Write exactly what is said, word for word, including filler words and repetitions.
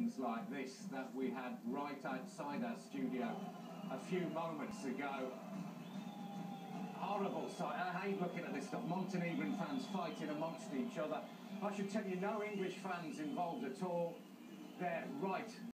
scenes like this that we had right outside our studio a few moments ago. Horrible sight. I hate looking at this stuff. Montenegrin fans fighting amongst each other. I should tell you, no English fans involved at all. They're right